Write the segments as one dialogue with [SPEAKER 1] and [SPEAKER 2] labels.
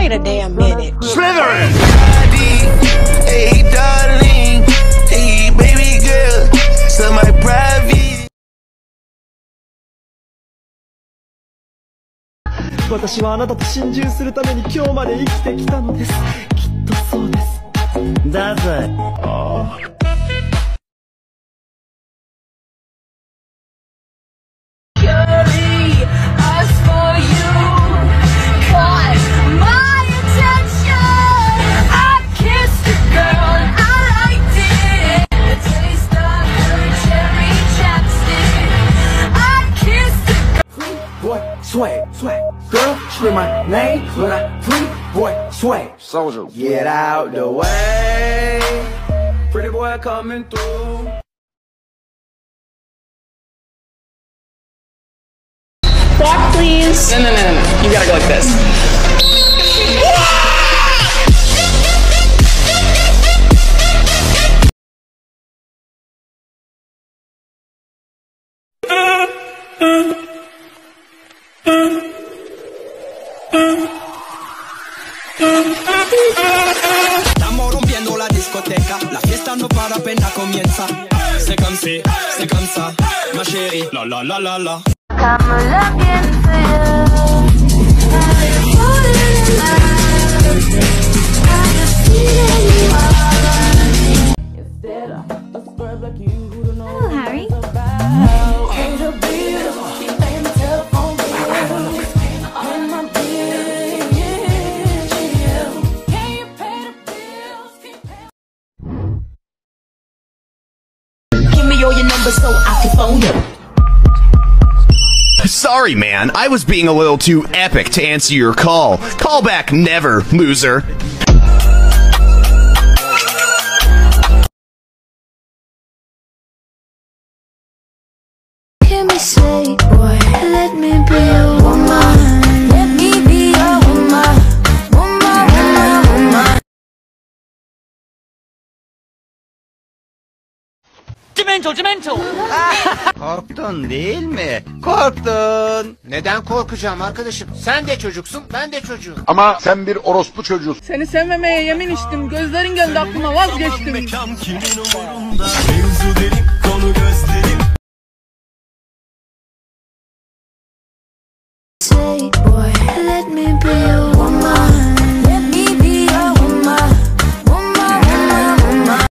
[SPEAKER 1] Wait a damn minute.
[SPEAKER 2] Slytherin!
[SPEAKER 3] Hey darling, hey baby girl, so my private.
[SPEAKER 4] 私はあなたと心中するために今日まで生きてきたのです。きっとそうです。だぜ。
[SPEAKER 5] Swag, swag, girl, scream my name when I free boy swag.
[SPEAKER 2] Soldier.
[SPEAKER 5] Get out the way, pretty boy coming through.
[SPEAKER 1] Back, please.
[SPEAKER 6] No. You gotta go like this.
[SPEAKER 7] Estamos rompiendo la discoteca, la fiesta no para apenas comienza. C'est comme si, c'est comme ça, ma chérie, la la la la la.
[SPEAKER 8] Hello, Harry.
[SPEAKER 7] Give me all your numbers so I can phone you.
[SPEAKER 2] Sorry, man. I was being a little too epic to answer your call. Call back never, loser.
[SPEAKER 8] Hear me say, boy, let me be a woman. Let me be a woman. Woman.
[SPEAKER 6] Cimento.
[SPEAKER 9] Korktun değil mi? Korktun.
[SPEAKER 10] Neden korkacağım arkadaşım? Sen de çocuksun, ben de çocuğum.
[SPEAKER 11] Ama sen bir orospu çocuğusun.
[SPEAKER 6] Seni sevmemeye yemin içtim. Gözlerin geldi aklıma, vazgeçtim.
[SPEAKER 8] Say, boy, let me be a woman. Let me be a woman. Woman.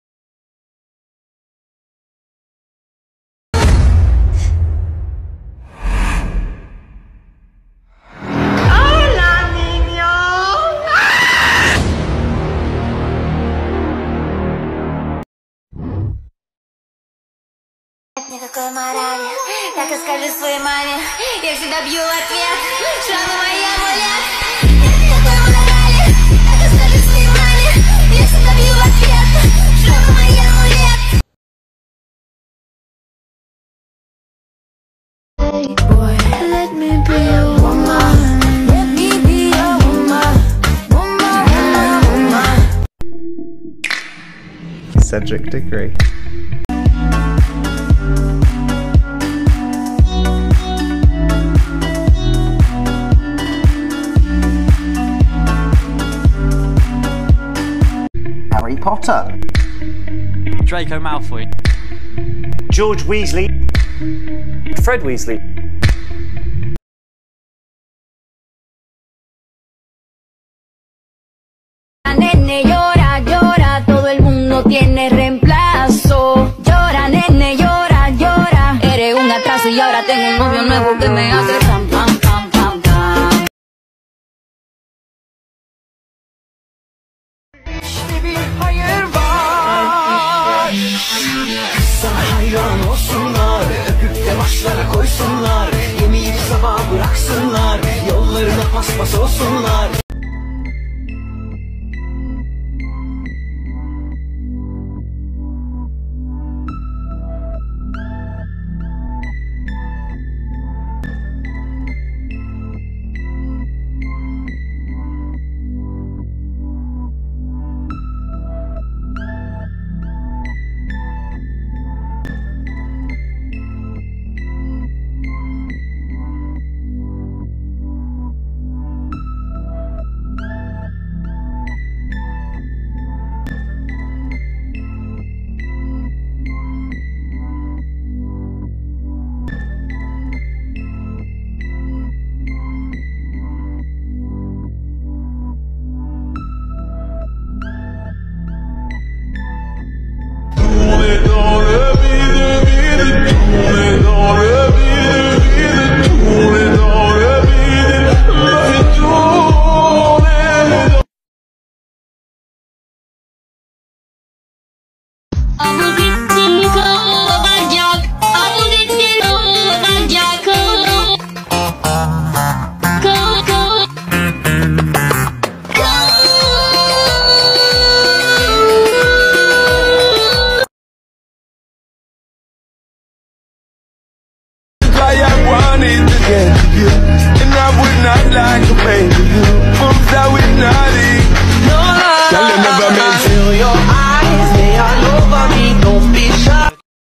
[SPEAKER 12] Никакой морали, так и скажи своей маме. Я всегда бью в ответ, что она моя амулет. Никакой морали, так и скажи своей маме. Я всегда бью в ответ, что она моя амулет.
[SPEAKER 8] Say, boy, let me be a woman. Let me be a woman. Woman.
[SPEAKER 4] Cedric Diggory.
[SPEAKER 9] Harry Potter.
[SPEAKER 6] Draco Malfoy.
[SPEAKER 4] George Weasley. Fred Weasley.
[SPEAKER 12] Nene llora, llora, todo el mundo tiene reemplazo. Llora, nene, llora, llora. Eres un atraso y ahora tengo un novio nuevo que me hace pam, pam, pam, pam, pam.
[SPEAKER 5] Bir hayır var. Sana hayran olsunlar, öpüp de başlara koysunlar. Yemeyip sabah bıraksınlar, yollarına paspas olsunlar.
[SPEAKER 3] And I would not like a baby who moves out with naughty. No lie, I'll never feel your eyes, they all over me, don't be shy.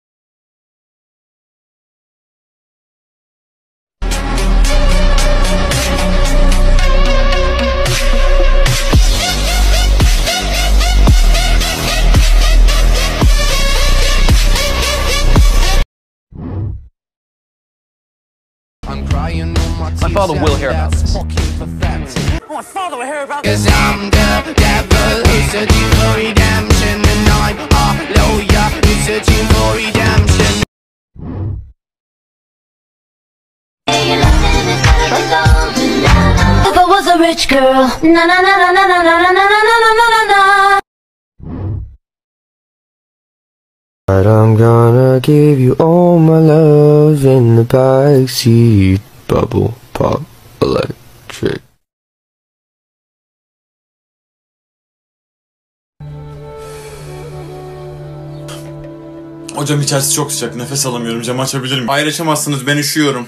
[SPEAKER 13] My father will hear about this.
[SPEAKER 3] My father will hear about
[SPEAKER 7] this. 'Cause I'm the devil who's searching for redemption, and I'm a lawyer who's searching for redemption.
[SPEAKER 8] If I was a rich girl, na na na na na na na na na na na na na.
[SPEAKER 14] But I'm gonna give you all my love in the backseat. Bubble pop electric.
[SPEAKER 15] Hocam içerisi çok sıcak. Nefes alamıyorum. Camı açabilir miyim? Hayır açamazsınız. Ben üşüyorum.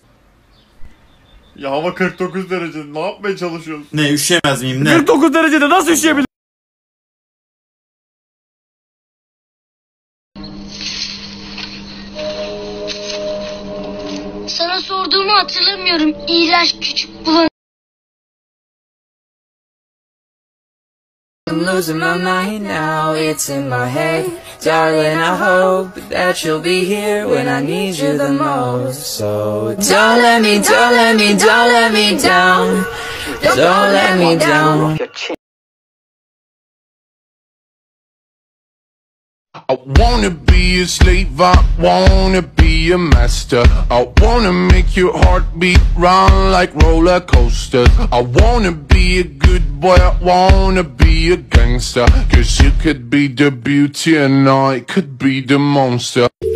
[SPEAKER 16] Ya hava 49 derece. Ne yapmaya çalışıyorsun?
[SPEAKER 15] Ne üşüyemez miyim? Ne?
[SPEAKER 16] 49 derecede nasıl üşüyebilir?
[SPEAKER 8] Sana sorduğumu hatırlamıyorum. İğrenç küçük bu.
[SPEAKER 17] I'm losing my mind now, it's in my head. Darling, I hope that you'll be here when I need you the most. So don't let me down. Don't let me down.
[SPEAKER 3] I wanna be a slave, I wanna be a master. I wanna make your heart beat round like roller coasters. I wanna be a good boy, I wanna be a gangster. 'Cause you could be the beauty and I could be the monster.